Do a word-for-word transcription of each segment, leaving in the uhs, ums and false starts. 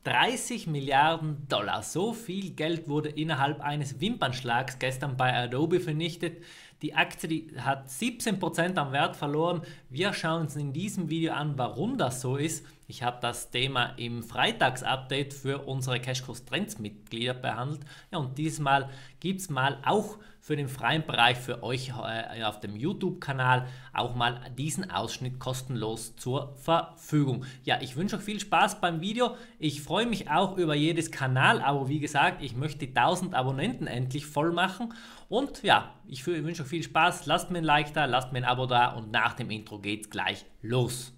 dreißig Milliarden Dollar. So viel Geld wurde innerhalb eines Wimpernschlags gestern bei Adobe vernichtet. Die Aktie die hat siebzehn Prozent am Wert verloren. Wir schauen uns in diesem Video an, warum das so ist. Ich habe das Thema im Freitags-Update für unsere Cashkurs-Trends-Mitglieder behandelt. Ja, und diesmal gibt es mal auch für den freien Bereich für euch äh, auf dem YouTube-Kanal auch mal diesen Ausschnitt kostenlos zur Verfügung. Ja, ich wünsche euch viel Spaß beim Video. Ich freue mich auch über jedes Kanal-Abo. Wie gesagt, ich möchte die tausend Abonnenten endlich voll machen. Und ja, ich wünsche euch viel Spaß. Lasst mir ein Like da, lasst mir ein Abo da und nach dem Intro geht's gleich los.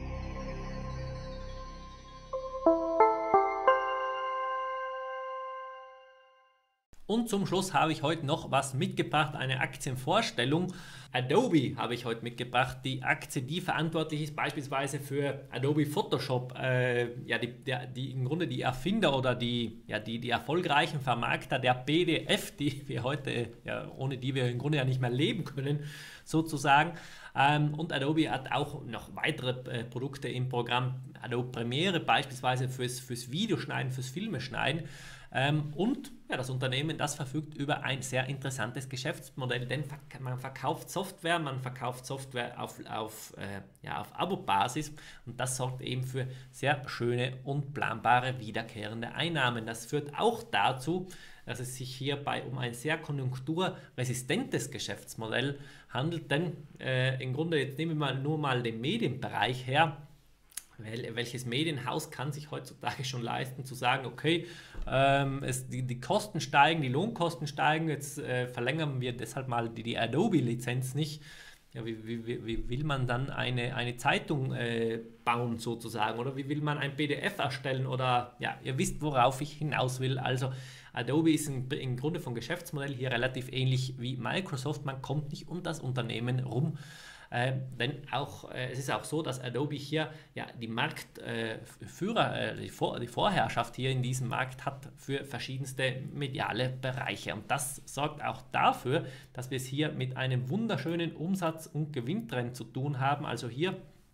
Und zum Schluss habe ich heute noch was mitgebracht, eine Aktienvorstellung. Adobe habe ich heute mitgebracht, die Aktie, die verantwortlich ist beispielsweise für Adobe Photoshop, äh, ja, die, der, die im Grunde die Erfinder oder die, ja, die, die erfolgreichen Vermarkter der P D F, die wir heute, ja, ohne die wir im Grunde ja nicht mehr leben können, sozusagen. Ähm, und Adobe hat auch noch weitere äh, Produkte im Programm, Adobe Premiere beispielsweise fürs, fürs Videoschneiden, fürs Filmeschneiden. Ähm, und ja, das Unternehmen, das verfügt über ein sehr interessantes Geschäftsmodell, denn man verkauft Software, man verkauft Software auf, auf, äh, ja, auf Abo-Basis und das sorgt eben für sehr schöne und planbare wiederkehrende Einnahmen. Das führt auch dazu, dass es sich hierbei um ein sehr konjunkturresistentes Geschäftsmodell handelt, denn äh, im Grunde, jetzt nehmen wir mal nur mal den Medienbereich her. Welches Medienhaus kann sich heutzutage schon leisten, zu sagen, okay, ähm, es, die, die Kosten steigen, die Lohnkosten steigen, jetzt äh, verlängern wir deshalb mal die, die Adobe-Lizenz nicht. Ja, wie, wie, wie will man dann eine, eine Zeitung äh, bauen sozusagen oder wie will man ein P D F erstellen oder ja, ihr wisst, worauf ich hinaus will. Also Adobe ist im, im Grunde vom Geschäftsmodell hier relativ ähnlich wie Microsoft, man kommt nicht um das Unternehmen rum. Äh, denn auch, äh, es ist auch so, dass Adobe hier ja, die Marktführer, äh, die, Vor die Vorherrschaft hier in diesem Markt hat für verschiedenste mediale Bereiche. Und das sorgt auch dafür, dass wir es hier mit einem wunderschönen Umsatz- und Gewinntrend zu tun haben. Also hier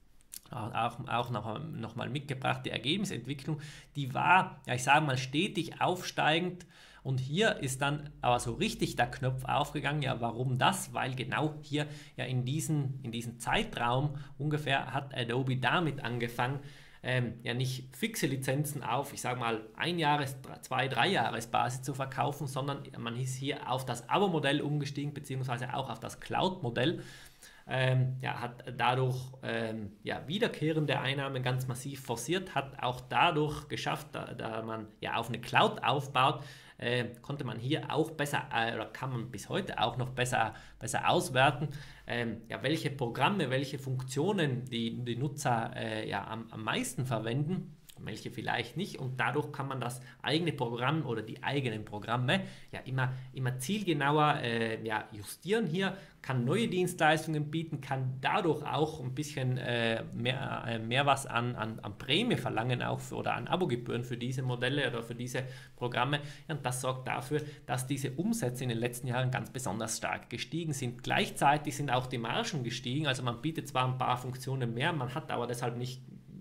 auch, auch noch, noch mal mitgebracht, die Ergebnisentwicklung, die war, ja, ich sage mal, stetig aufsteigend. Und hier ist dann aber so richtig der Knopf aufgegangen. Ja, warum das? Weil genau hier ja in diesen, in diesen Zeitraum ungefähr hat Adobe damit angefangen, ähm, ja nicht fixe Lizenzen auf, ich sage mal, ein Jahres-, zwei-, drei Jahres-Basis zu verkaufen, sondern man ist hier auf das Abo-Modell umgestiegen, beziehungsweise auch auf das Cloud-Modell. Ähm, ja, hat dadurch ähm, ja, wiederkehrende Einnahmen ganz massiv forciert, hat auch dadurch geschafft, da, da man ja auf eine Cloud aufbaut, äh, konnte man hier auch besser, äh, oder kann man bis heute auch noch besser, besser auswerten, ähm, ja, welche Programme, welche Funktionen die, die Nutzer äh, ja, am, am meisten verwenden, welche vielleicht nicht, und dadurch kann man das eigene Programm oder die eigenen Programme ja immer, immer zielgenauer äh, ja, justieren hier, kann neue Dienstleistungen bieten, kann dadurch auch ein bisschen äh, mehr, äh, mehr was an, an, an Prämie verlangen auch für, oder an Abogebühren für diese Modelle oder für diese Programme. Ja, und das sorgt dafür, dass diese Umsätze in den letzten Jahren ganz besonders stark gestiegen sind. Gleichzeitig sind auch die Margen gestiegen, also man bietet zwar ein paar Funktionen mehr, man hat aber deshalb nicht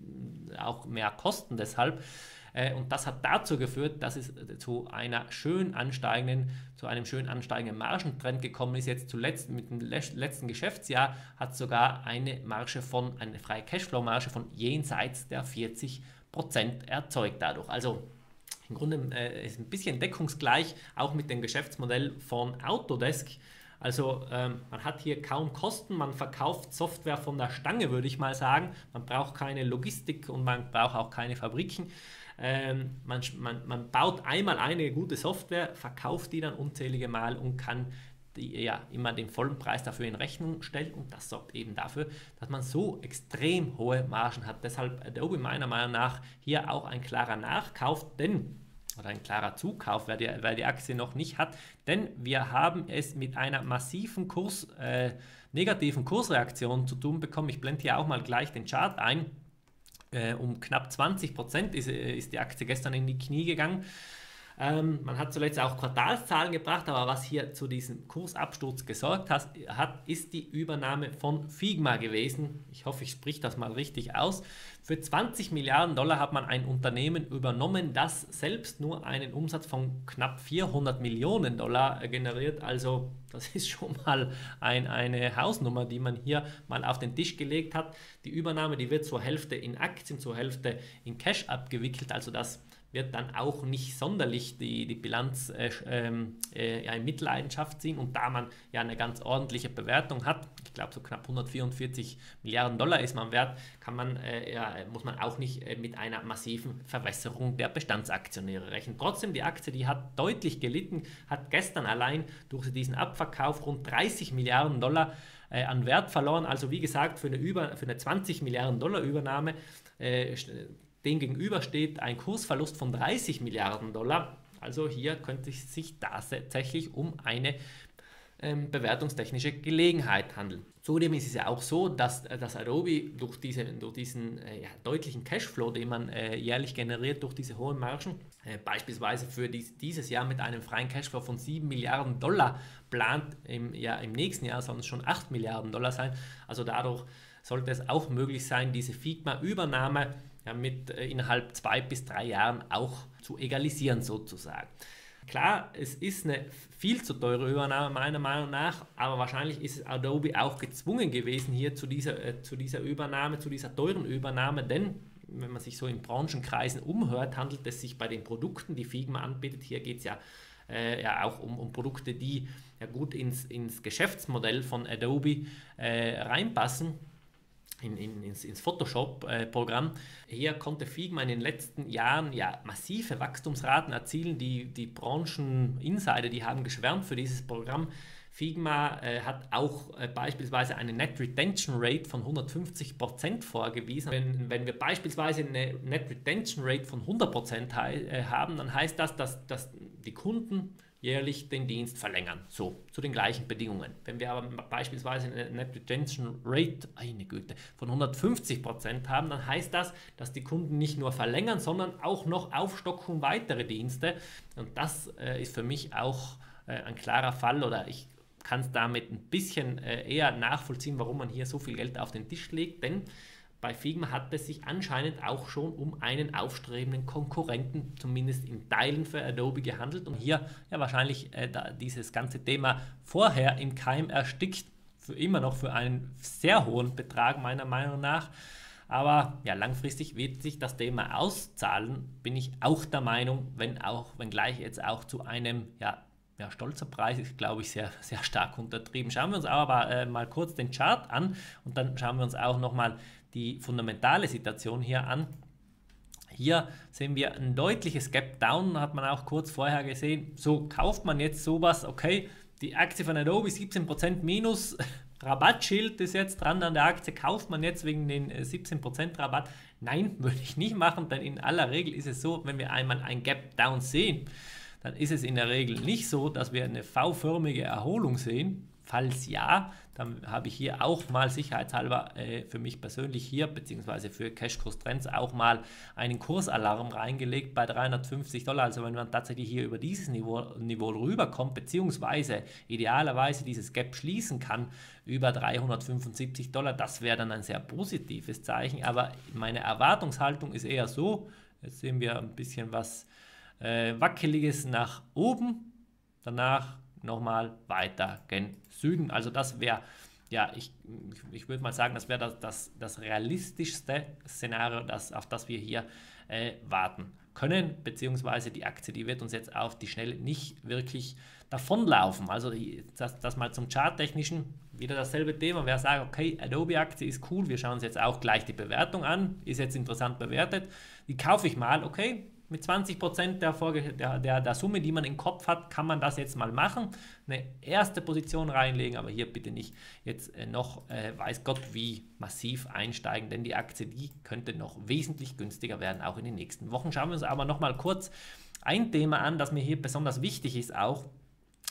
auch mehr Kosten deshalb. Und das hat dazu geführt, dass es zu einer schön ansteigenden, zu einem schön ansteigenden Margentrend gekommen ist. Jetzt zuletzt mit dem letzten Geschäftsjahr hat sogar eine Marge von, eine freie Cashflow-Marge von jenseits der vierzig Prozent erzeugt dadurch. Also im Grunde äh, ist ein bisschen deckungsgleich auch mit dem Geschäftsmodell von Autodesk. Also ähm, man hat hier kaum Kosten, man verkauft Software von der Stange, würde ich mal sagen. Man braucht keine Logistik und man braucht auch keine Fabriken. Ähm, man, man, man baut einmal eine gute Software, verkauft die dann unzählige Mal und kann die, ja, immer den vollen Preis dafür in Rechnung stellen. Und das sorgt eben dafür, dass man so extrem hohe Margen hat. Deshalb Adobe meiner Meinung nach hier auch ein klarer Nachkauf, denn oder ein klarer Zukauf, wer die, wer die Aktie noch nicht hat, denn wir haben es mit einer massiven Kurs, äh, negativen Kursreaktion zu tun bekommen. Ich blende hier auch mal gleich den Chart ein. Äh, um knapp zwanzig Prozent ist, ist die Aktie gestern in die Knie gegangen. Ähm, man hat zuletzt auch Quartalszahlen gebracht, aber was hier zu diesem Kursabsturz gesorgt hat, hat, ist die Übernahme von Figma gewesen. Ich hoffe, ich spreche das mal richtig aus. Für zwanzig Milliarden Dollar hat man ein Unternehmen übernommen, das selbst nur einen Umsatz von knapp vierhundert Millionen Dollar generiert. Also das ist schon mal ein, eine Hausnummer, die man hier mal auf den Tisch gelegt hat. Die Übernahme, die wird zur Hälfte in Aktien, zur Hälfte in Cash abgewickelt. Also das wird dann auch nicht sonderlich die, die Bilanz äh, äh, ja, in Mitleidenschaft ziehen. Und da man ja eine ganz ordentliche Bewertung hat, ich glaube so knapp hundertvierundvierzig Milliarden Dollar ist man wert, kann man, äh, ja, muss man auch nicht äh, mit einer massiven Verwässerung der Bestandsaktionäre rechnen. Trotzdem, die Aktie, die hat deutlich gelitten, hat gestern allein durch diesen Abverkauf rund dreißig Milliarden Dollar äh, an Wert verloren. Also wie gesagt, für eine, Über, für eine zwanzig Milliarden Dollar Übernahme äh, dem gegenüber steht ein Kursverlust von dreißig Milliarden Dollar. Also hier könnte es sich tatsächlich um eine ähm, bewertungstechnische Gelegenheit handeln. Zudem ist es ja auch so, dass, dass Adobe durch, diese, durch diesen äh, ja, deutlichen Cashflow, den man äh, jährlich generiert durch diese hohen Margen, äh, beispielsweise für dies, dieses Jahr mit einem freien Cashflow von sieben Milliarden Dollar plant, im, ja, im nächsten Jahr sollen es schon acht Milliarden Dollar sein. Also dadurch sollte es auch möglich sein, diese Figma-Übernahme ja, mit äh, innerhalb zwei bis drei Jahren auch zu egalisieren sozusagen. Klar, es ist eine viel zu teure Übernahme meiner Meinung nach, aber wahrscheinlich ist Adobe auch gezwungen gewesen hier zu dieser, äh, zu dieser Übernahme, zu dieser teuren Übernahme, denn wenn man sich so in Branchenkreisen umhört, handelt es sich bei den Produkten, die Figma anbietet, hier geht es ja, äh, ja auch um, um Produkte, die ja gut ins, ins Geschäftsmodell von Adobe äh, reinpassen. In, in, ins, ins Photoshop-Programm. Äh, Hier konnte Figma in den letzten Jahren ja massive Wachstumsraten erzielen. Die, die Branchen-Insider, die haben geschwärmt für dieses Programm. Figma äh, hat auch äh, beispielsweise eine Net Retention Rate von hundertfünfzig Prozent vorgewiesen. Wenn, wenn wir beispielsweise eine Net Retention Rate von hundert Prozent äh, haben, dann heißt das, dass, dass die Kunden jährlich den Dienst verlängern, so, zu den gleichen Bedingungen. Wenn wir aber beispielsweise eine Net Retention Rate, eine Güte, von hundertfünfzig Prozent haben, dann heißt das, dass die Kunden nicht nur verlängern, sondern auch noch aufstocken weitere Dienste. Und das äh, ist für mich auch äh, ein klarer Fall, oder ich kann es damit ein bisschen äh, eher nachvollziehen, warum man hier so viel Geld auf den Tisch legt, denn bei Figma hat es sich anscheinend auch schon um einen aufstrebenden Konkurrenten, zumindest in Teilen für Adobe, gehandelt und hier ja wahrscheinlich äh, da dieses ganze Thema vorher im Keim erstickt, für immer noch für einen sehr hohen Betrag meiner Meinung nach. Aber ja, langfristig wird sich das Thema auszahlen, bin ich auch der Meinung, wenn auch, wenngleich jetzt auch zu einem ja, Ja, stolzer Preis ist, glaube ich, sehr, sehr stark untertrieben. Schauen wir uns aber äh, mal kurz den Chart an und dann schauen wir uns auch nochmal die fundamentale Situation hier an. Hier sehen wir ein deutliches Gap Down, hat man auch kurz vorher gesehen. So, kauft man jetzt sowas, okay, die Aktie von Adobe siebzehn Prozent minus, Rabattschild ist jetzt dran an der Aktie, kauft man jetzt wegen den siebzehn Prozent Rabatt? Nein, würde ich nicht machen, denn in aller Regel ist es so, wenn wir einmal ein Gap Down sehen, dann ist es in der Regel nicht so, dass wir eine V-förmige Erholung sehen. Falls ja, dann habe ich hier auch mal sicherheitshalber äh, für mich persönlich hier, beziehungsweise für Cashkurs Trends auch mal einen Kursalarm reingelegt bei dreihundertfünfzig Dollar. Also wenn man tatsächlich hier über dieses Niveau, Niveau rüberkommt, beziehungsweise idealerweise dieses Gap schließen kann über dreihundertfünfundsiebzig Dollar, das wäre dann ein sehr positives Zeichen. Aber meine Erwartungshaltung ist eher so, jetzt sehen wir ein bisschen was äh, Wackeliges nach oben, danach nochmal weiter gen Süden. Also das wäre, ja, ich, ich, ich würde mal sagen, das wäre das, das, das realistischste Szenario, das, auf das wir hier äh, warten können, beziehungsweise die Aktie, die wird uns jetzt auf die Schnelle nicht wirklich davonlaufen. Also das, das mal zum Charttechnischen, wieder dasselbe Thema. Wer sagt, okay, Adobe-Aktie ist cool, wir schauen uns jetzt auch gleich die Bewertung an, ist jetzt interessant bewertet, die kaufe ich mal, okay, mit zwanzig Prozent der, der, der, der Summe, die man im Kopf hat, kann man das jetzt mal machen. Eine erste Position reinlegen, aber hier bitte nicht jetzt äh, noch, äh, weiß Gott, wie massiv einsteigen, denn die Aktie, die könnte noch wesentlich günstiger werden, auch in den nächsten Wochen. Schauen wir uns aber noch mal kurz ein Thema an, das mir hier besonders wichtig ist auch.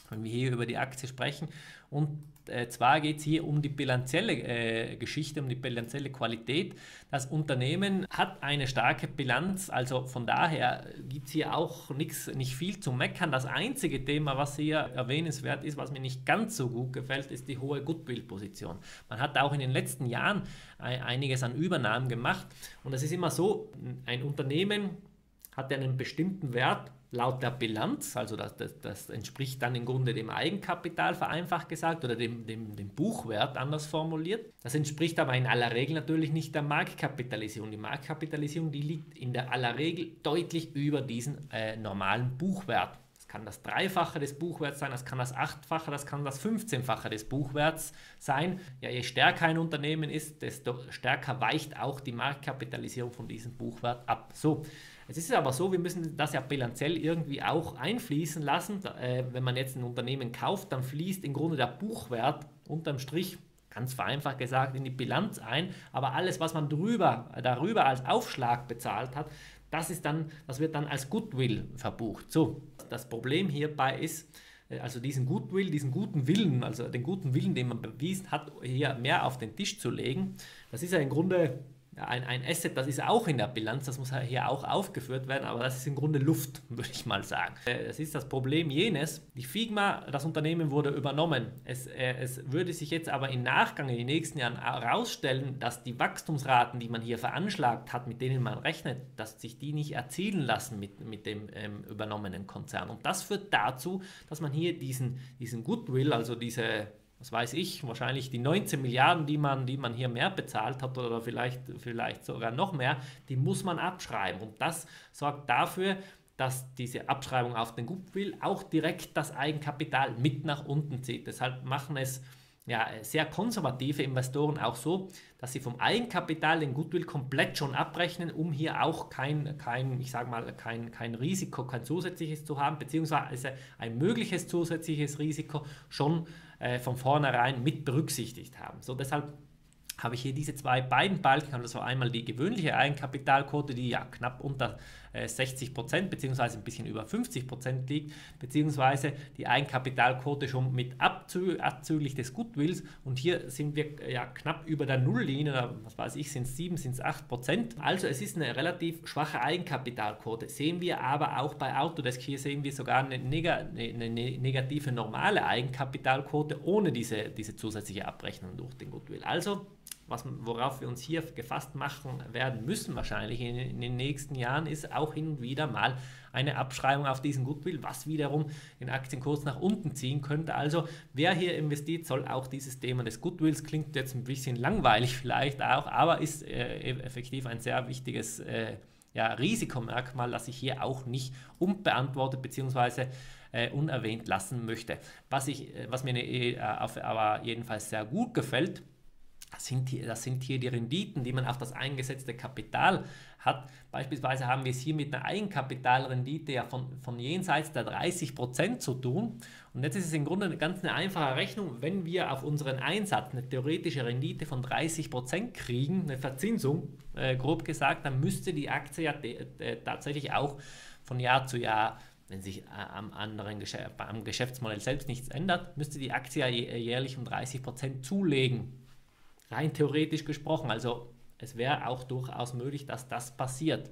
wenn wir hier über die Aktie sprechen. Und äh, zwar geht es hier um die bilanzielle äh, Geschichte, um die bilanzielle Qualität. Das Unternehmen hat eine starke Bilanz, also von daher gibt es hier auch nix, nicht viel zu meckern. Das einzige Thema, was hier erwähnenswert ist, was mir nicht ganz so gut gefällt, ist die hohe Goodwill-Position. Man hat auch in den letzten Jahren einiges an Übernahmen gemacht und es ist immer so, ein Unternehmen hat einen bestimmten Wert laut der Bilanz, also das, das, das entspricht dann im Grunde dem Eigenkapital, vereinfacht gesagt, oder dem, dem, dem Buchwert, anders formuliert. Das entspricht aber in aller Regel natürlich nicht der Marktkapitalisierung. Die Marktkapitalisierung, die liegt in der aller Regel deutlich über diesen äh, normalen Buchwert. Das kann das Dreifache des Buchwerts sein, das kann das Achtfache, das kann das fünfzehnfache des Buchwerts sein. Ja, je stärker ein Unternehmen ist, desto stärker weicht auch die Marktkapitalisierung von diesem Buchwert ab. So. Es ist aber so, wir müssen das ja bilanziell irgendwie auch einfließen lassen. Äh, wenn man jetzt ein Unternehmen kauft, dann fließt im Grunde der Buchwert unterm Strich, ganz vereinfacht gesagt, in die Bilanz ein. Aber alles, was man drüber, darüber als Aufschlag bezahlt hat, das, ist dann, das wird dann als Goodwill verbucht. So, das Problem hierbei ist, also diesen Goodwill, diesen guten Willen, also den guten Willen, den man bewiesen hat, hier mehr auf den Tisch zu legen, das ist ja im Grunde Ein, ein Asset, das ist auch in der Bilanz, das muss hier auch aufgeführt werden, aber das ist im Grunde Luft, würde ich mal sagen. Es ist das Problem jenes, die Figma, das Unternehmen wurde übernommen. Es, äh, es würde sich jetzt aber im Nachgang in den nächsten Jahren herausstellen, dass die Wachstumsraten, die man hier veranschlagt hat, mit denen man rechnet, dass sich die nicht erzielen lassen mit, mit dem ähm, übernommenen Konzern. Und das führt dazu, dass man hier diesen, diesen Goodwill, also diese was weiß ich, wahrscheinlich die neunzehn Milliarden, die man, die man hier mehr bezahlt hat oder vielleicht, vielleicht sogar noch mehr, die muss man abschreiben. Und das sorgt dafür, dass diese Abschreibung auf den Goodwill auch direkt das Eigenkapital mit nach unten zieht. Deshalb machen es ja, sehr konservative Investoren auch so, dass sie vom Eigenkapital den Goodwill komplett schon abrechnen, um hier auch kein, kein ich sage mal, kein, kein Risiko, kein zusätzliches zu haben, beziehungsweise ein mögliches zusätzliches Risiko schon äh, von vornherein mit berücksichtigt haben. So, deshalb habe ich hier diese zwei beiden Balken, also einmal die gewöhnliche Eigenkapitalquote, die ja knapp unter äh, sechzig Prozent bzw. ein bisschen über fünfzig Prozent liegt, beziehungsweise die Eigenkapitalquote schon mit abzü abzüglich des Goodwills und hier sind wir äh, ja knapp über der Nulllinie, oder was weiß ich, sind es sieben, sind es acht Prozent. Also es ist eine relativ schwache Eigenkapitalquote. Sehen wir aber auch bei Autodesk, hier sehen wir sogar eine, neg eine negative normale Eigenkapitalquote ohne diese, diese zusätzliche Abrechnung durch den Goodwill. Also Was, worauf wir uns hier gefasst machen werden müssen, wahrscheinlich in, in den nächsten Jahren, ist auch hin und wieder mal eine Abschreibung auf diesen Goodwill, was wiederum den Aktienkurs nach unten ziehen könnte. Also wer hier investiert, soll auch dieses Thema des Goodwills, klingt jetzt ein bisschen langweilig vielleicht auch, aber ist äh, effektiv ein sehr wichtiges äh, ja, Risikomerkmal, das ich hier auch nicht unbeantwortet bzw. Äh, unerwähnt lassen möchte. Was, ich, äh, was mir äh, auf, aber jedenfalls sehr gut gefällt, Das sind, hier, das sind hier die Renditen, die man auf das eingesetzte Kapital hat. Beispielsweise haben wir es hier mit einer Eigenkapitalrendite ja von, von jenseits der dreißig Prozent zu tun. Und jetzt ist es im Grunde eine ganz eine einfache Rechnung, wenn wir auf unseren Einsatz eine theoretische Rendite von dreißig Prozent kriegen, eine Verzinsung, äh, grob gesagt, dann müsste die Aktie ja äh, tatsächlich auch von Jahr zu Jahr, wenn sich äh, am anderen Geschäft, am Geschäftsmodell selbst nichts ändert, müsste die Aktie ja jährlich um dreißig Prozent zulegen. Rein theoretisch gesprochen, also es wäre auch durchaus möglich, dass das passiert.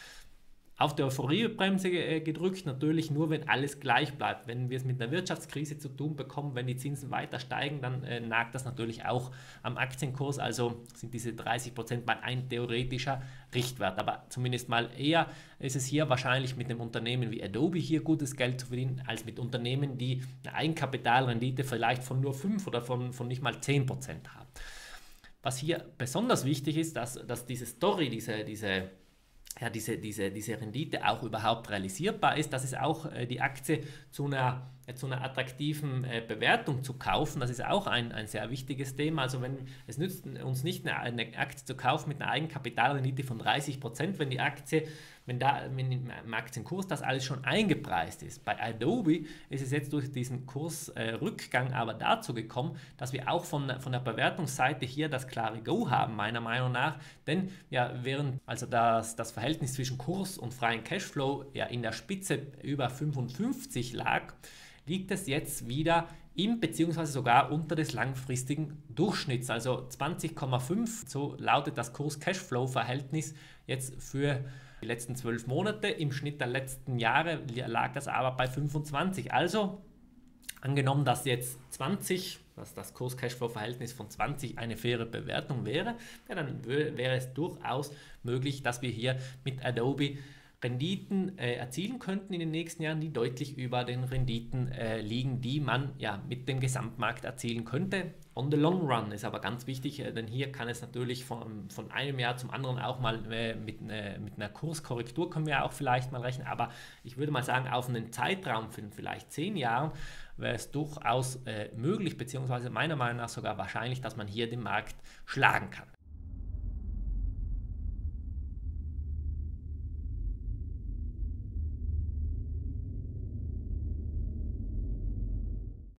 Auf der Euphoriebremse gedrückt, natürlich nur, wenn alles gleich bleibt. Wenn wir es mit einer Wirtschaftskrise zu tun bekommen, wenn die Zinsen weiter steigen, dann äh, nagt das natürlich auch am Aktienkurs. Also sind diese dreißig Prozent mal ein theoretischer Richtwert. Aber zumindest mal eher ist es hier wahrscheinlich mit einem Unternehmen wie Adobe hier gutes Geld zu verdienen, als mit Unternehmen, die eine Eigenkapitalrendite vielleicht von nur fünf oder von, von nicht mal zehn Prozent haben. Was hier besonders wichtig ist, dass, dass diese Story, diese, diese, ja, diese, diese, diese Rendite auch überhaupt realisierbar ist, dass es auch äh, die Aktie zu einer, äh, zu einer attraktiven äh, Bewertung zu kaufen, das ist auch ein, ein sehr wichtiges Thema. Also wenn es nützt uns nicht, eine, eine Aktie zu kaufen mit einer Eigenkapitalrendite von dreißig Prozent, wenn die Aktie wenn da wenn im Aktienkurs das alles schon eingepreist ist. Bei Adobe ist es jetzt durch diesen Kursrückgang äh, aber dazu gekommen, dass wir auch von, von der Bewertungsseite hier das klare Go haben, meiner Meinung nach, denn ja, während also das, das Verhältnis zwischen Kurs und freien Cashflow ja in der Spitze über fünfundfünfzig lag, liegt es jetzt wieder im bzw. sogar unter des langfristigen Durchschnitts, also zwanzig Komma fünf, so lautet das Kurs-Cashflow-Verhältnis jetzt für die letzten zwölf Monate. Im Schnitt der letzten Jahre lag das aber bei fünfundzwanzig. Also angenommen, dass jetzt zwanzig, dass das Kurs-Cashflow-Verhältnis von zwanzig eine faire Bewertung wäre, ja, dann wäre es durchaus möglich, dass wir hier mit Adobe Renditen äh, erzielen könnten in den nächsten Jahren, die deutlich über den Renditen äh, liegen, die man ja mit dem Gesamtmarkt erzielen könnte. On the long run ist aber ganz wichtig, äh, denn hier kann es natürlich von, von einem Jahr zum anderen auch mal äh, mit, ne, mit einer Kurskorrektur können wir auch vielleicht mal rechnen, aber ich würde mal sagen, auf einen Zeitraum von vielleicht zehn Jahren wäre es durchaus äh, möglich, beziehungsweise meiner Meinung nach sogar wahrscheinlich, dass man hier den Markt schlagen kann.